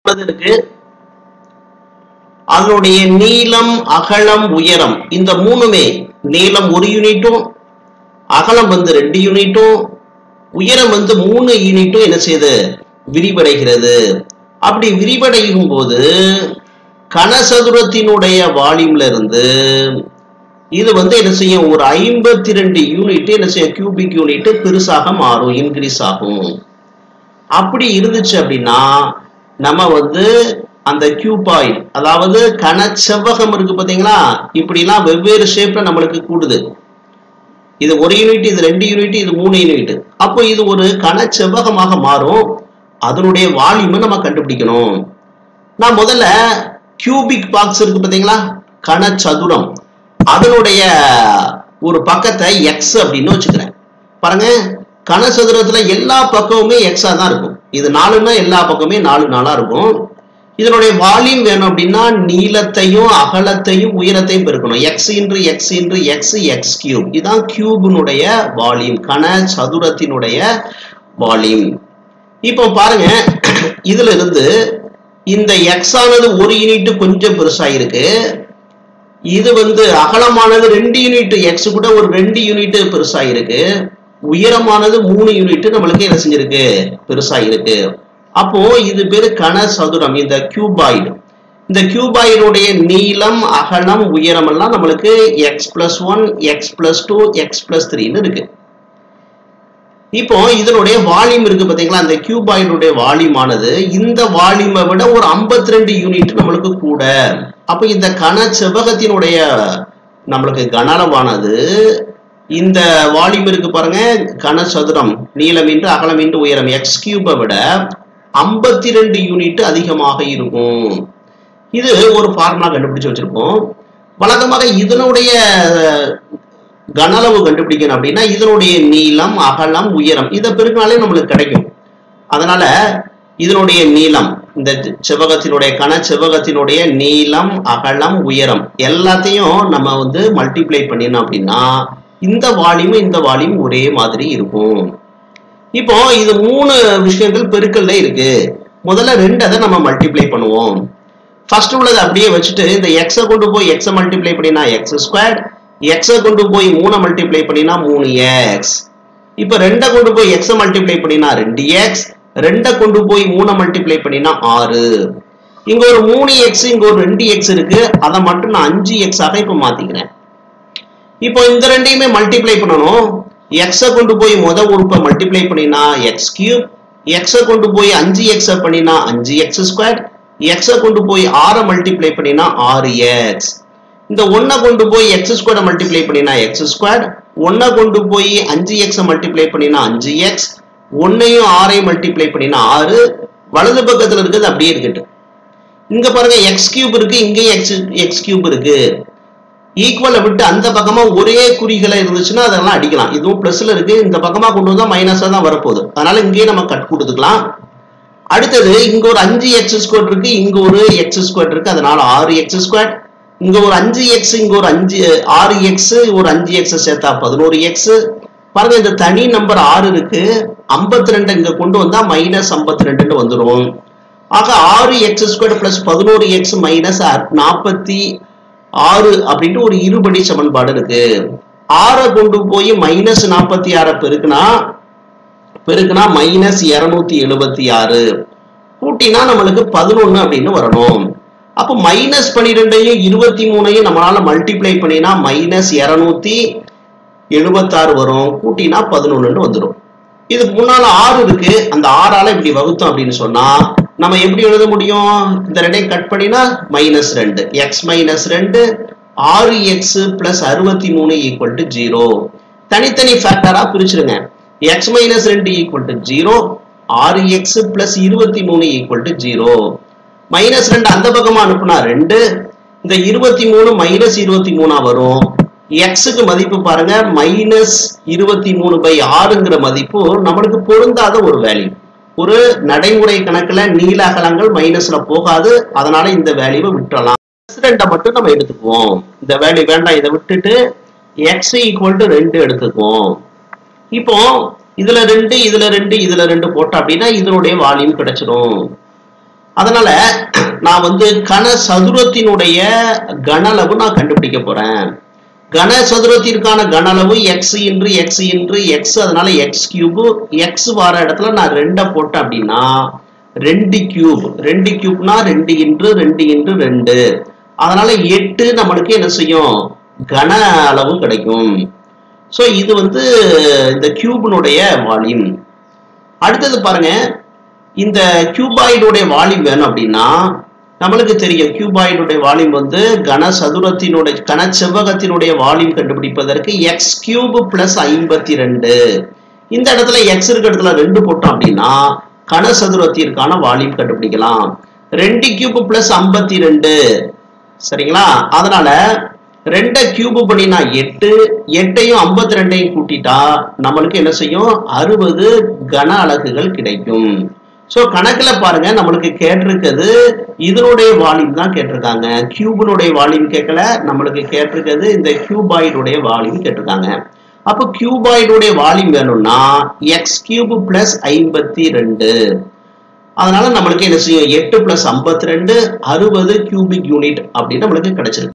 இருக்கு. அதனுடைய நீளம், அகலம், உயரம் இந்த மூணுமே, நீளம் 1 யூனிட்டும், அகலம் 2 யூனிட்டும், உயரம் 3 யூனிட்டும் என்ன செய்யுது? விரிவடைகிறது. அப்படி விரிவடையும் போது கனசதுரத்தினுடைய வால்யூம்ல இருந்து இது என்ன செய்யும்? ஒரு 52 யூனிட் என்ன செய்யும்? கியூபிக் யூனிட் பெருசாக மாறும், இன்க்ரீஸ் ஆகும். அப்படி இருந்துச்சு அப்படின்னா நம்ம அந்த கியூபாய்டு, அதாவது கன செவ்வகம் இருக்கு பாத்தீங்களா, இப்படிலாம் வெவ்வேறு ஷேப்ல நம்மளுக்கு கூடுது. இது 1 யூனிட், இது 2 யூனிட், இது 3 யூனிட். அப்போ இது ஒரு கன செவ்வகமாக மாறும். அதனுடைய வால்யூமை நம்ம கண்டுபிடிக்கணும். நான் முதல்ல கியூபிக் பாக்ஸ் இருக்கு பாத்தீங்களா, கன சதுரம், அதனுடைய ஒரு பக்கத்தை எக்ஸ் அப்படின்னு வச்சுக்கிறேன். பாருங்க, கனசதுரத்துல எல்லா பக்கமுமே எக்ஸா தான் இருக்கும். இது 4ன்னா எல்லா பக்கமே 4 4 இருக்கும். இதனுடைய வால்யூம் வேணும் அப்படின்னா நீளத்தையும் அகலத்தையும் உயரத்தையும் பெருக்கணும். X into x into x, x cube. இதுதான் கியூபினுடைய வால்யூம், கன சதுரத்தினுடைய வால்யூம். இப்போ பாருங்க, இதுல இருந்து இந்த எக்ஸ் ஆனது 1 யூனிட் கொஞ்சம் பெருசா இருக்கு. இது அகலமானது 2 யூனிட், எக்ஸ் கூட ஒரு 2 யூனிட் பெருசா இருக்கு. உயரமானது 3 யூனிட் நம்மளுக்கு என்ன செஞ்சிருக்கு? பெருசா இருக்கு. அப்போ இது பேரு கன சதுரம், இந்த கியூபாய்டு. இந்த கியூபாய்டுடைய நீளம், அகலம், உயரம் எல்லாம் நம்மளுக்கு x+1, x+2, x+3 இருக்கு. இப்போ இதனுடைய வால்யூம் இருக்கு பாத்தீங்களா, அந்த கியூபாய்டுடைய வால்யூம் ஆனது இந்த வால்யூமை விட ஒரு 52 யூனிட் நம்மளுக்கு கூட. அப்ப இந்த கன செவ்வகத்தினுடைய நம்மளுக்கு கனளவானது இந்த வால்யூம் இருக்கு பாருங்க, கனசதுரம், நீளம் இன்டு அகலம் இன்டு உயரம், எக்ஸ் கியூபை விட 52 யூனிட் அதிகமாக இருக்கும். இது ஒரு ஃபார்முலா கண்டுபிடிச்சு வச்சிருக்கோம். வழக்கமாக இதனுடைய கனளவு கண்டுபிடிக்கணும் அப்படின்னா இதனுடைய நீளம், அகலம், உயரம் இதை பெருக்கினாலே நம்மளுக்கு கிடைக்கும். அதனால இதனுடைய நீளம், இந்த செவ்வகத்தினுடைய கன செவ்வகத்தினுடைய நீளம், அகலம், உயரம் எல்லாத்தையும் நம்ம மல்டிப்ளை பண்ணினோம் அப்படின்னா இந்த வால்யூம் இந்த வால்யூம் ஒரே மாதிரி இருக்கும். இப்போ இது 3 விஷயங்கள் பெருக்கல்ல இருக்கு. முதல்ல 2 அதை நம்ம மல்டிப்ளை பண்ணுவோம். ஃபர்ஸ்ட் உள்ளது அப்படியே வச்சுட்டு இந்த எக்ஸை கொண்டு போய் எக்ஸை மல்டிப்ளை பண்ணினா x², எக்ஸை கொண்டு போய் 3 மல்டிப்ளை பண்ணினா 3x. இப்போ 2 கொண்டு போய் எக்ஸை மல்டிப்ளை பண்ணினா 2x, 2 கொண்டு போய் 3 மல்டிப்ளை பண்ணினா 6. இங்க ஒரு 3x, இங்க ஒரு 2x இருக்கு. அதை மட்டும் நான் 5x ஆக இப்ப மாத்திக்கிறேன். இப்போ இந்த ரெண்டையுமே மல்டிப்ளை பண்ணணும். எக்ஸை கொண்டு போய் முதல் உறுப்பை மல்டிப்ளை பண்ணினா x3, எக்ஸை கொண்டு போய் 5x பண்ணினா 5x², எக்ஸை கொண்டு போய் 6 மல்டிப்ளை பண்ணினா 6x. இந்த 1 கொண்டு போய் x² மல்டிப்ளை பண்ணினா x², 1 கொண்டு போய் 5x மல்டிப்ளை பண்ணினா 5x, 1ஐயும் 6ஐயும் மல்டிப்ளை பண்ணினா 6. வலது பக்கத்துல இருக்குது அப்படியே இருக்கட்டும். இங்க பாருங்க x³ இருக்கு, இங்கேயும் x³ இருக்கு. ஈக்குவலை விட்டு அந்த பக்கமா ஒரே குறிகளை இருந்துச்சுன்னா அதெல்லாம் அடிக்கலாம். இதுவும் பிளஸ்ல இருக்கு, இந்த பக்கமா கொண்டு வந்தா மைனஸா தான் வரப்போகுது. அதனால இங்கேயே நம்ம கட் கொடுத்துக்கலாம். அடுத்தது இங்க ஒரு 5x² இருக்கு, இங்க ஒரு x² இருக்கு, அதனால 6x². இங்க ஒரு 5x, இங்க ஒரு 6x, ஒரு 5x சேர்த்தா 11x. பாருங்க, இந்த தனி நம்பர் 6 இருக்கு, 52 இங்க கொண்டு வந்தா -52 வந்துடும். ஆக 6x² பிளஸ் 11x மைனஸ் 46 அப்படின்ட்டு ஒரு இருபடி சமன்பாடு இருக்கு. 6 கொண்டு போய் -46 பெருக்குனா -276 கூட்டினா நம்மளுக்கு 11 அப்படின்னு வரணும். அப்போ -12ஐயும் 23ஐயும் நம்மளால மல்டிப்ளை பண்ணினா -276 வரும். கூட்டினா 11 வந்துடும். இதுக்கு முன்னால 6 இருக்கு, அந்த 6ஆல இப்படி வகுத்தோம் அப்படின்னு சொன்னா நம்ம எப்படி எழுத முடியும்? இந்த ரெண்டையும் கட் பண்ணினா -2, x -2, 6x plus 63 = 0. தனித்தனி ஃபேக்டரா பிரிச்சிருங்க. x -2 = 0, 6x plus 23 = 0. -2 அந்த பக்கமா அனுப்புனா 2, இந்த 23 -23 வரும். x-க்கு மதிப்பு பாருங்க -23/6ங்கிற மதிப்பு நம்மளுக்கு பொருந்தாத ஒரு வேல்யூ. ஒரு நடைமுறை கணக்குல நீள அகலங்கள் மைனஸ்ல போகாது, அதனால இந்த வேல்யூவை விட்டுறலாம். 2 மட்டும் நம்ம எடுத்துக்குவோம். இந்த வேல்யூ வேண்டாம், இதை விட்டுட்டு x = 2 எடுத்துக்குவோம். இப்போ இதுல 2 இதுல 2 இதுல 2 போட்டா அப்படின்னா இதனுடைய வால்யூம் கிடைச்சிடும். அதனால நான் வந்து கன சதுரத்தினுடைய கன அளவு நான் கண்டுபிடிக்க போறேன். கன சதுரத்திற்கான கன அளவு எக்ஸ் இன்று எக்ஸ் இன்று எக்ஸ், அதனால எக்ஸ் கியூப். எக்ஸ் வர இடத்துல நான் 2 போட்டேன் அப்படின்னா 2 கியூப். 2 கியூப்னா 2 இன்று 2 இன்று 2, அதனால 8 நம்மளுக்கு என்ன செய்யும், கன அளவு கிடைக்கும். சோ இது வந்து இந்த கியூபினுடைய வால்யூம். அடுத்தது பாருங்க, இந்த கியூபாய்டுடைய வால்யூம் வேணும் அப்படின்னா நம்மளுக்கு தெரியும், கியூபாய்டுடைய வால்யூம் வந்து கன சதுரத்தினுடைய கன செவ்வகத்தினுடைய வால்யூம் கண்டுபிடிப்பதற்கு எக்ஸ் கியூப் பிளஸ் 52. இந்த இடத்துல எக்ஸ் இருக்க இடத்துல 2 போட்டோம் அப்படின்னா கன சதுரத்திற்கான வால்யூம் கண்டுபிடிக்கலாம். 2 கியூப் பிளஸ் 52, சரிங்களா? அதனால 2 கியூப் பண்ணினா 8, 8ஐயும் 52ஐயும் கூட்டிட்டா நம்மளுக்கு என்ன செய்யும், 60 கன அலகுகள் கிடைக்கும். சோ கணக்குல பாருங்க, நம்மளுக்கு கேட்டிருக்கிறது இதனுடைய வால்யூம் தான் கேட்டிருக்காங்க, கியூபினுடைய வால்யூம் கேட்கல. நம்மளுக்கு கேட்டிருக்கிறது இந்த கியூபாய்டுடைய வால்யூம் கேட்டிருக்காங்க. அப்போ கியூபாய்டுடைய வால்யூம் வேணும்னா எக்ஸ் கியூப் பிளஸ் 52. அதனால நம்மளுக்கு என்ன செய்யும், 8 பிளஸ் 52 60 கியூபிக் யூனிட் அப்படின்னு நம்மளுக்கு கிடைச்சிருக்கு.